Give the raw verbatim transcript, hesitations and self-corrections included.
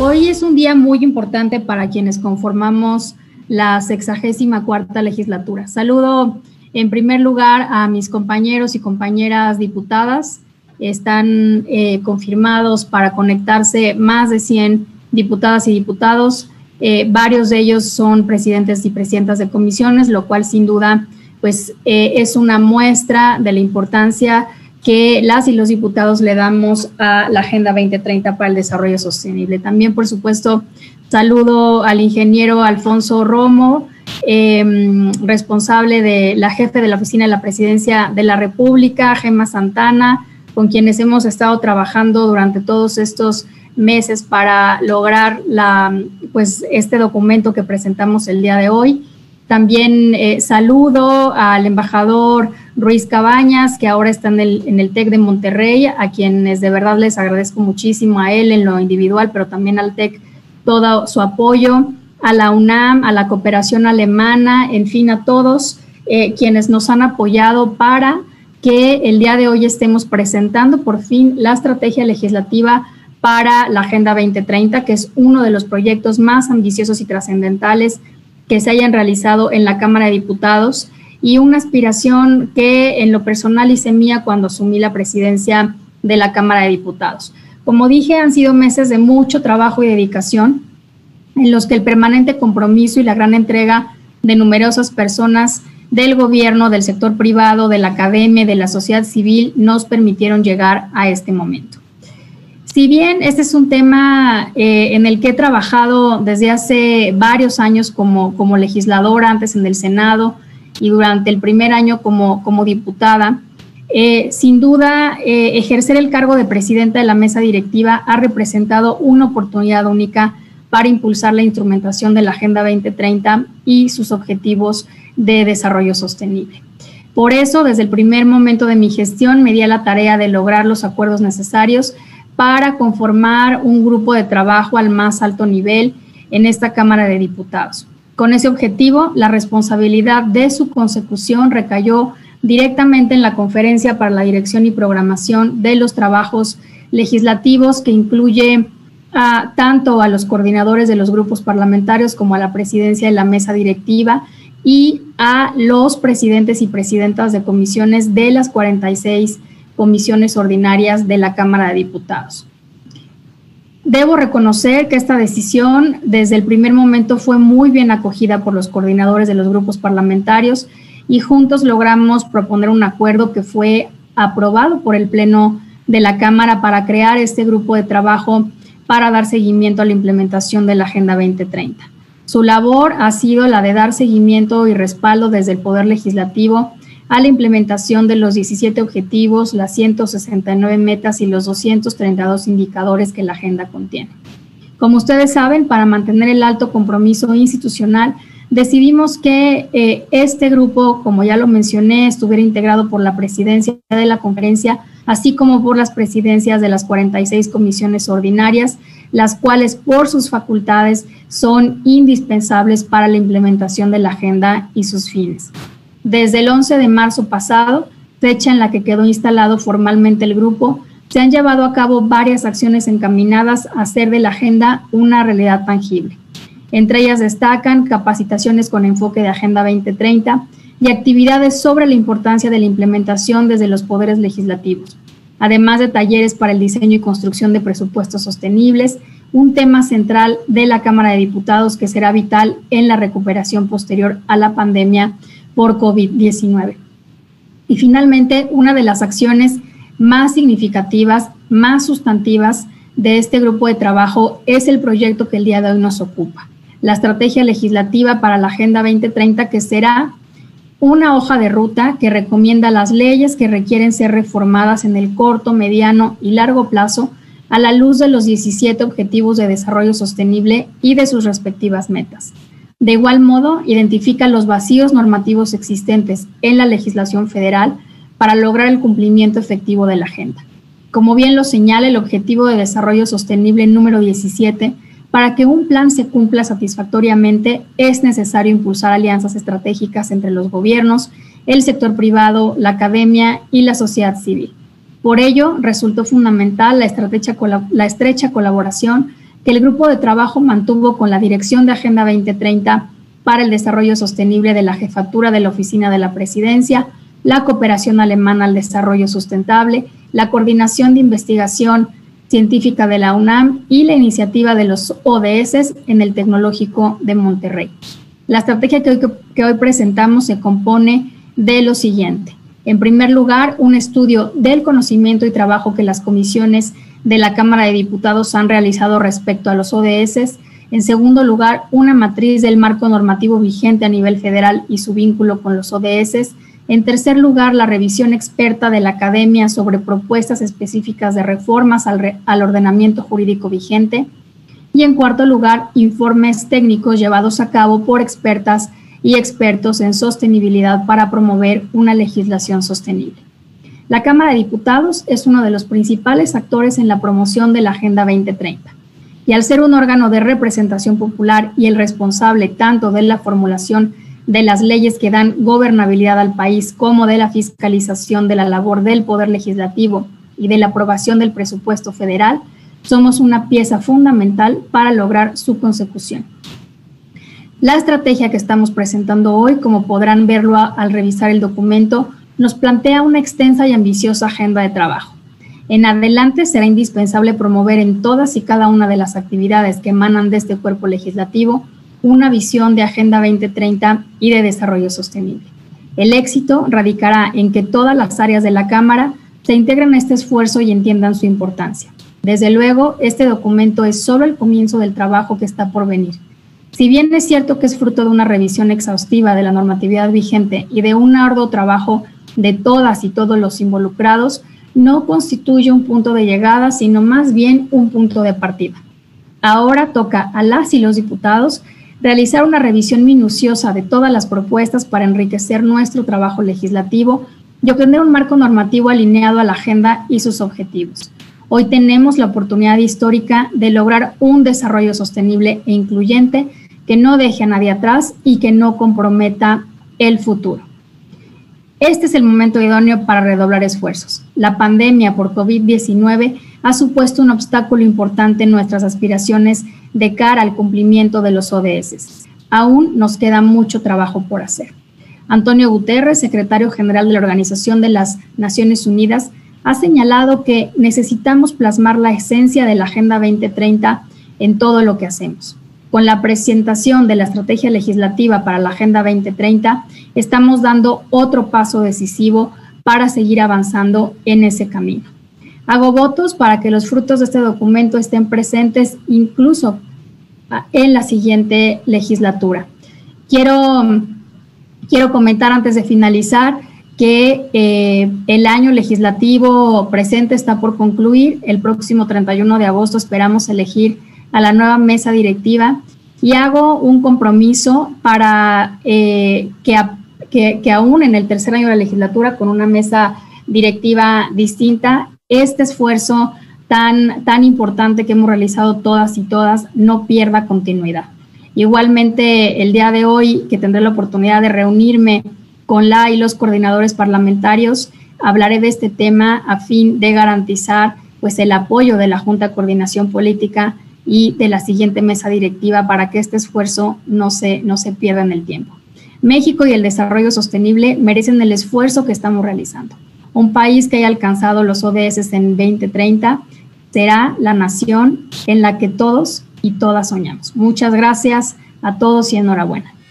Hoy es un día muy importante para quienes conformamos la sexagésima cuarta legislatura. Saludo en primer lugar a mis compañeros y compañeras diputadas. Están eh, confirmados para conectarse más de cien diputadas y diputados. Eh, varios de ellos son presidentes y presidentas de comisiones, lo cual sin duda pues, eh, es una muestra de la importancia que las y los diputados le damos a la Agenda veinte treinta para el Desarrollo Sostenible. También, por supuesto, saludo al ingeniero Alfonso Romo, eh, responsable de la jefe de la Oficina de la Presidencia de la República, Gemma Santana, con quienes hemos estado trabajando durante todos estos meses para lograr la, pues, este documento que presentamos el día de hoy. También eh, saludo al embajador Ruiz Cabañas, que ahora está en el, en el TEC de Monterrey, a quienes de verdad les agradezco muchísimo, a él en lo individual, pero también al TEC todo su apoyo, a la UNAM, a la cooperación alemana, en fin, a todos eh, quienes nos han apoyado para que el día de hoy estemos presentando por fin la estrategia legislativa para la Agenda veinte treinta, que es uno de los proyectos más ambiciosos y trascendentales que se hayan realizado en la Cámara de Diputados y una aspiración que en lo personal hice mía cuando asumí la presidencia de la Cámara de Diputados. Como dije, han sido meses de mucho trabajo y dedicación en los que el permanente compromiso y la gran entrega de numerosas personas del gobierno, del sector privado, de la academia, de la sociedad civil nos permitieron llegar a este momento. Si bien este es un tema eh, en el que he trabajado desde hace varios años como, como legisladora, antes en el Senado y durante el primer año como, como diputada, eh, sin duda eh, ejercer el cargo de presidenta de la mesa directiva ha representado una oportunidad única para impulsar la instrumentación de la Agenda veinte treinta y sus objetivos de desarrollo sostenible. Por eso, desde el primer momento de mi gestión, me di a la tarea de lograr los acuerdos necesarios para conformar un grupo de trabajo al más alto nivel en esta Cámara de Diputados. Con ese objetivo, la responsabilidad de su consecución recayó directamente en la Conferencia para la Dirección y Programación de los Trabajos Legislativos, que incluye a, tanto a los coordinadores de los grupos parlamentarios como a la presidencia de la mesa directiva y a los presidentes y presidentas de comisiones de las cuarenta y seis comisiones ordinarias de la Cámara de Diputados. Debo reconocer que esta decisión desde el primer momento fue muy bien acogida por los coordinadores de los grupos parlamentarios y juntos logramos proponer un acuerdo que fue aprobado por el Pleno de la Cámara para crear este grupo de trabajo para dar seguimiento a la implementación de la Agenda veinte treinta. Su labor ha sido la de dar seguimiento y respaldo desde el Poder Legislativo a la implementación de los diecisiete objetivos, las ciento sesenta y nueve metas y los doscientos treinta y dos indicadores que la agenda contiene. Como ustedes saben, para mantener el alto compromiso institucional, decidimos que eh, este grupo, como ya lo mencioné, estuviera integrado por la presidencia de la conferencia, así como por las presidencias de las cuarenta y seis comisiones ordinarias, las cuales por sus facultades son indispensables para la implementación de la agenda y sus fines. Desde el once de marzo pasado, fecha en la que quedó instalado formalmente el grupo, se han llevado a cabo varias acciones encaminadas a hacer de la agenda una realidad tangible. Entre ellas destacan capacitaciones con enfoque de Agenda veinte treinta y actividades sobre la importancia de la implementación desde los poderes legislativos, además de talleres para el diseño y construcción de presupuestos sostenibles, un tema central de la Cámara de Diputados que será vital en la recuperación posterior a la pandemia por COVID diecinueve. Y finalmente, una de las acciones más significativas, más sustantivas de este grupo de trabajo es el proyecto que el día de hoy nos ocupa, la estrategia legislativa para la Agenda veinte treinta, que será una hoja de ruta que recomienda las leyes que requieren ser reformadas en el corto, mediano y largo plazo a la luz de los diecisiete Objetivos de Desarrollo Sostenible y de sus respectivas metas. De igual modo, identifica los vacíos normativos existentes en la legislación federal para lograr el cumplimiento efectivo de la agenda. Como bien lo señala el Objetivo de Desarrollo Sostenible número diecisiete, para que un plan se cumpla satisfactoriamente es necesario impulsar alianzas estratégicas entre los gobiernos, el sector privado, la academia y la sociedad civil. Por ello, resultó fundamental la estrecha, la estrecha colaboración que el grupo de trabajo mantuvo con la Dirección de Agenda veinte treinta para el Desarrollo Sostenible de la Jefatura de la Oficina de la Presidencia, la Cooperación Alemana al Desarrollo Sustentable, la Coordinación de Investigación Científica de la UNAM y la iniciativa de los O D S en el Tecnológico de Monterrey. La estrategia que hoy, que hoy presentamos se compone de lo siguiente. En primer lugar, un estudio del conocimiento y trabajo que las comisiones de la Cámara de Diputados han realizado respecto a los O D S. En segundo lugar, una matriz del marco normativo vigente a nivel federal y su vínculo con los O D S. En tercer lugar, la revisión experta de la academia sobre propuestas específicas de reformas al, re, al ordenamiento jurídico vigente. Y en cuarto lugar, informes técnicos llevados a cabo por expertas y expertos en sostenibilidad para promover una legislación sostenible. La Cámara de Diputados es uno de los principales actores en la promoción de la Agenda veinte treinta. Y al ser un órgano de representación popular y el responsable tanto de la formulación de las leyes que dan gobernabilidad al país como de la fiscalización de la labor del Poder Legislativo y de la aprobación del presupuesto federal, somos una pieza fundamental para lograr su consecución. La estrategia que estamos presentando hoy, como podrán verlo a, al revisar el documento, nos plantea una extensa y ambiciosa agenda de trabajo. En adelante será indispensable promover en todas y cada una de las actividades que emanan de este cuerpo legislativo una visión de Agenda veinte treinta y de desarrollo sostenible. El éxito radicará en que todas las áreas de la Cámara se integren a este esfuerzo y entiendan su importancia. Desde luego, este documento es solo el comienzo del trabajo que está por venir. Si bien es cierto que es fruto de una revisión exhaustiva de la normatividad vigente y de un arduo trabajo de todas y todos los involucrados, no constituye un punto de llegada, sino más bien un punto de partida. Ahora toca a las y los diputados realizar una revisión minuciosa de todas las propuestas para enriquecer nuestro trabajo legislativo y obtener un marco normativo alineado a la agenda y sus objetivos. Hoy tenemos la oportunidad histórica de lograr un desarrollo sostenible e incluyente que no deje a nadie atrás y que no comprometa el futuro. Este es el momento idóneo para redoblar esfuerzos. La pandemia por COVID diecinueve ha supuesto un obstáculo importante en nuestras aspiraciones de cara al cumplimiento de los O D S. Aún nos queda mucho trabajo por hacer. Antonio Guterres, secretario general de la Organización de las Naciones Unidas, ha señalado que necesitamos plasmar la esencia de la Agenda veinte treinta en todo lo que hacemos. Con la presentación de la estrategia legislativa para la Agenda veinte treinta, estamos dando otro paso decisivo para seguir avanzando en ese camino. Hago votos para que los frutos de este documento estén presentes incluso en la siguiente legislatura. Quiero, quiero comentar antes de finalizar que eh, el año legislativo presente está por concluir. El próximo treinta y uno de agosto esperamos elegir a la nueva mesa directiva y hago un compromiso para eh, que, que, que aún en el tercer año de la legislatura, con una mesa directiva distinta, este esfuerzo tan, tan importante que hemos realizado todas y todas no pierda continuidad. Igualmente, el día de hoy, que tendré la oportunidad de reunirme con la y los coordinadores parlamentarios, hablaré de este tema a fin de garantizar pues, el apoyo de la Junta de Coordinación Política y de la siguiente mesa directiva para que este esfuerzo no se, no se pierda en el tiempo. México y el desarrollo sostenible merecen el esfuerzo que estamos realizando. Un país que haya alcanzado los O D S en veinte treinta será la nación en la que todos y todas soñamos. Muchas gracias a todos y enhorabuena.